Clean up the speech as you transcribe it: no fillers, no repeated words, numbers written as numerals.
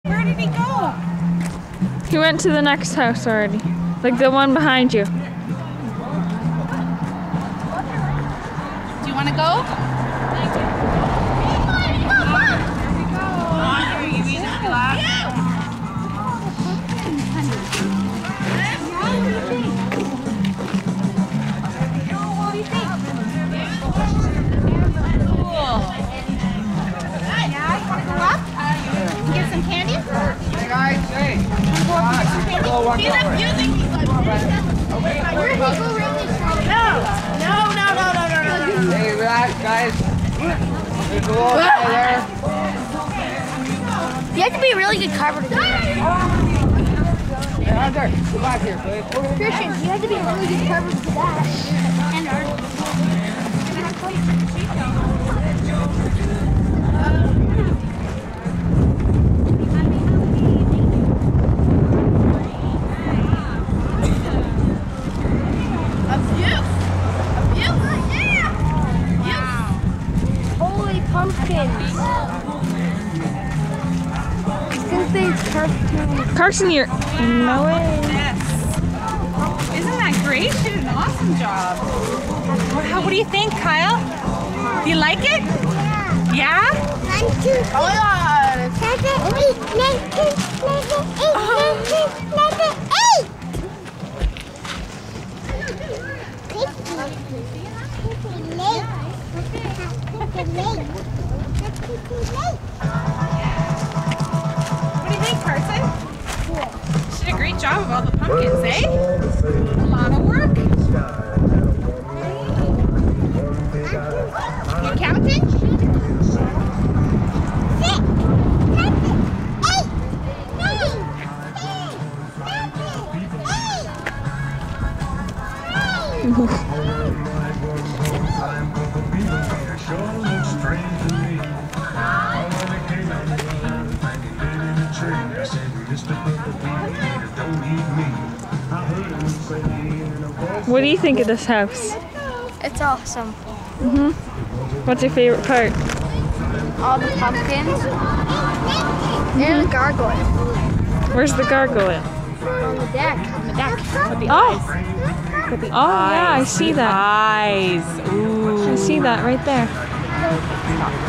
Where did he go? He went to the next house already. Like the one behind you. Do you want to go? Hey, relax, guys. There's a wall there. You have to be a really good carver to do that. Hey, Hunter, come back here, please. Christian, you have to be a really good carver to do that. And holy pumpkins. Since these cartoons. Carson, you're no way. Yes. Isn't that great? She did an awesome job. What do you think, Kyle? Do you like it? Yeah? 1, 2, 3. Oh my God. 7, What do you think, Carson? She did a great job of all the pumpkins, eh? A lot of work. You counting? 8. What do you think of this house? It's awesome. What's your favorite part? All the pumpkins. And the gargoyle. Where's the gargoyle? On the deck. On the deck. With the Oh! eyes. With the Oh yeah, I see that. eyes. Ooh. I see that right there. Stop.